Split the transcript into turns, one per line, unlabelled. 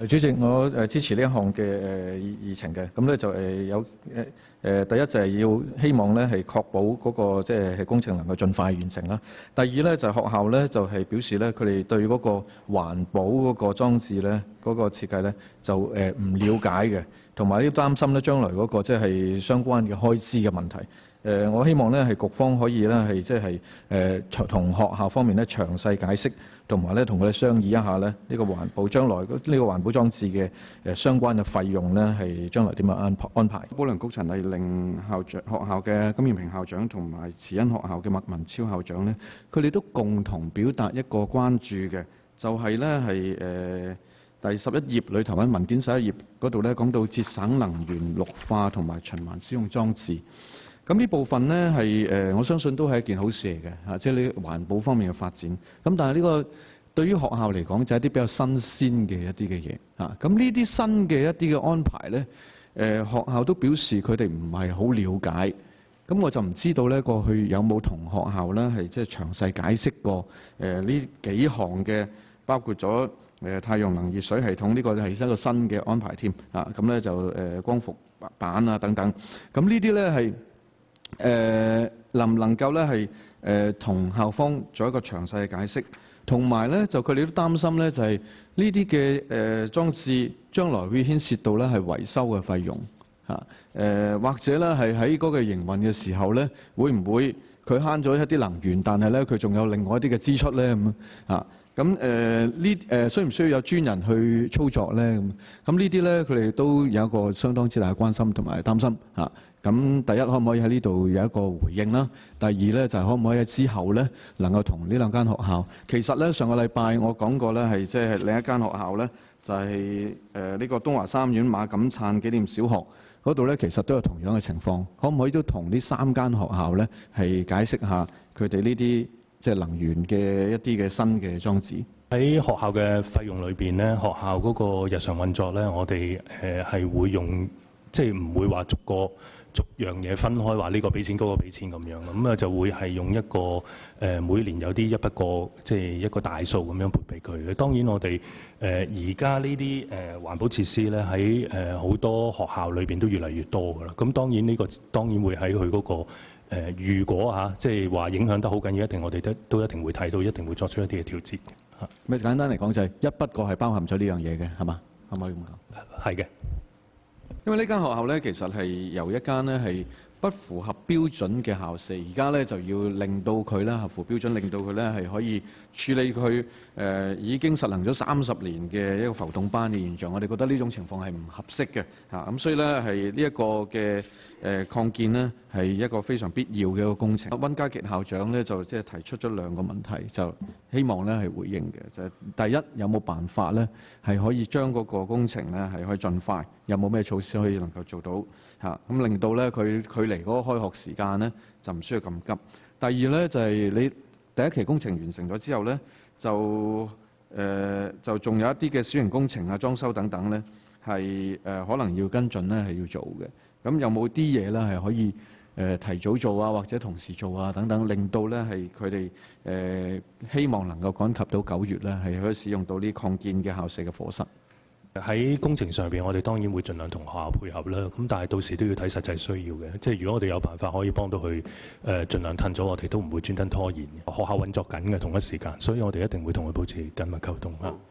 主席，我支持呢一項嘅議程嘅，咁咧就有第一就係要希望咧係確保嗰個即係工程能夠盡快完成啦。第二咧就係學校咧就係表示咧佢哋對嗰個環保嗰個裝置咧嗰個設計咧就唔了解嘅，同埋都擔心咧將來嗰個即係相關嘅開支嘅問題。我希望咧係局方可以咧係即係同學校方面咧詳細解釋，同埋咧同佢哋商議一下咧呢個環保將來呢個環保裝置嘅相關嘅費用咧係將來點樣安排。
保良局陳麗玲校長、學校嘅金燕平校長同埋慈恩學校嘅麥文超校長咧，佢哋都共同表達一個關注嘅，就係咧係第11頁裏頭喺文件11頁嗰度咧講到節省能源、綠化同埋循環使用裝置。咁呢部分呢，係我相信都係一件好事嚟嘅嚇，即係呢環保方面嘅發展。咁但係呢個對於學校嚟講就係一啲比較新鮮嘅一啲嘅嘢嚇。咁呢啲新嘅一啲嘅安排呢，學校都表示佢哋唔係好了解。咁我就唔知道呢過去有冇同學校呢係即係詳細解釋過呢幾項嘅，包括咗太陽能熱水系統呢個係一個新嘅安排添啊。咁呢就光伏板啊等等。咁呢啲呢係。能唔能夠咧係同校方做一個詳細嘅解釋，同埋咧就佢哋都擔心咧就係呢啲嘅裝置將來會牽涉到咧係維修嘅費用嚇，或者咧係喺嗰個營運嘅時候咧會唔會佢慳咗一啲能源，但係咧佢仲有另外一啲嘅支出咧咁嚇。咁需唔需要有專人去操作咧？咁呢啲咧佢哋都有一個相當之大嘅關心同埋擔心嚇。咁第一可唔可以喺呢度有一個回應啦？第二咧就係可唔可以喺之後咧能夠同呢兩間學校，其實咧上個禮拜我講過咧係即係另一間學校咧就係呢個東華三院馬錦燦紀念小學嗰度咧，其實都有同樣嘅情況，可唔可以都同呢3間學校咧係解釋下佢哋呢啲即係能源嘅一啲嘅新嘅裝置？
喺學校嘅費用裏邊咧，學校嗰個日常運作咧，我哋係會用，即係唔會話逐樣嘢分開，話呢個俾錢嗰個俾錢咁樣，咁啊就會係用一個每年有啲一筆過，即係一個大數咁樣撥俾佢。當然我哋而家呢啲環保設施咧喺好多學校裏邊都越嚟越多㗎啦。咁當然呢個當然會喺佢嗰個如果嚇即係話影響得好緊要，我哋都一定會睇到，一定會作出一啲嘅調節嚇。
咪簡單嚟講就係一筆過係包含咗呢樣嘢嘅，係嘛？可唔可以咁講？
係嘅。
因為呢間學校咧，其實係由一間咧係不符合標準嘅校舍，而家咧就要令到佢咧合乎標準，令到佢咧係可以處理佢已經實行咗30年嘅一個浮動班嘅現象。我哋覺得呢種情況係唔合適嘅嚇，咁所以咧係呢一個嘅擴建呢係一個非常必要嘅一個工程。溫家傑校長咧就即係提出咗2個問題，就希望咧係回應嘅，就係第一有冇辦法咧係可以將嗰個工程咧係可以盡快，有冇咩措施可以能夠做到嚇，咁令到咧佢距離嗰個開學時間咧就唔需要咁急。第二咧就係你第一期工程完成咗之後咧，就仲有一啲嘅小型工程啊、裝修等等咧係可能要跟進咧係要做嘅。咁有冇啲嘢咧係可以提早做啊，或者同時做啊等等，令到咧係佢哋希望能夠趕及到9月咧係可以使用到呢擴建嘅校舍嘅課室。
喺工程上邊，我哋當然會盡量同學校配合啦。咁但係到時都要睇實際需要嘅。即係如果我哋有辦法可以幫到佢，盡量褪咗，我哋都唔會專登拖延。學校運作緊嘅同一時間，所以我哋一定會同佢保持緊密溝通啊。